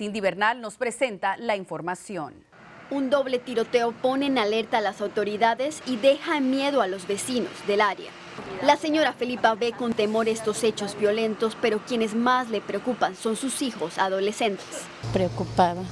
Cindy Bernal nos presenta la información. Un doble tiroteo pone en alerta a las autoridades y deja en miedo a los vecinos del área. La señora Felipa ve con temor estos hechos violentos, pero quienes más le preocupan son sus hijos adolescentes. Preocupada,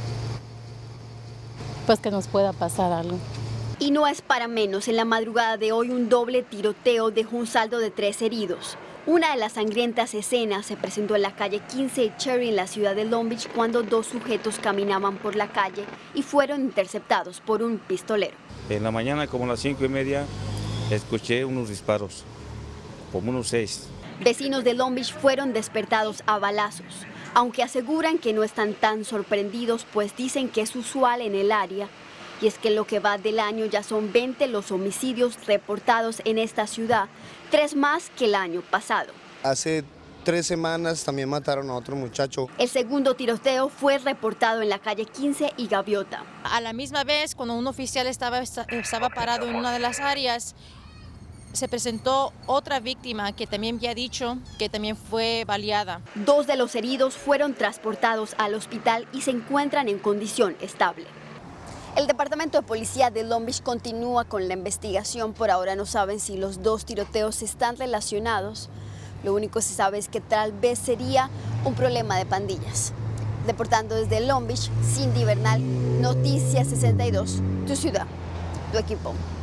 pues que nos pueda pasar algo. Y no es para menos, en la madrugada de hoy un doble tiroteo dejó un saldo de 3 heridos. Una de las sangrientas escenas se presentó en la calle 15 de Cherry en la ciudad de Long Beach cuando 2 sujetos caminaban por la calle y fueron interceptados por un pistolero. En la mañana, como a las 5:30, escuché unos disparos, como unos 6. Vecinos de Long Beach fueron despertados a balazos, aunque aseguran que no están tan sorprendidos, pues dicen que es usual en el área. Y es que lo que va del año ya son 20 los homicidios reportados en esta ciudad, 3 más que el año pasado. Hace 3 semanas también mataron a otro muchacho. El segundo tiroteo fue reportado en la calle 15 y Gaviota. A la misma vez, cuando un oficial estaba parado en una de las áreas, se presentó otra víctima que también ya ha dicho que también fue baleada. 2 de los heridos fueron transportados al hospital y se encuentran en condición estable. El Departamento de Policía de Long Beach continúa con la investigación. Por ahora no saben si los 2 tiroteos están relacionados. Lo único que se sabe es que tal vez sería un problema de pandillas. Reportando desde Long Beach, Cindy Bernal, Noticias 62, tu ciudad, tu equipo.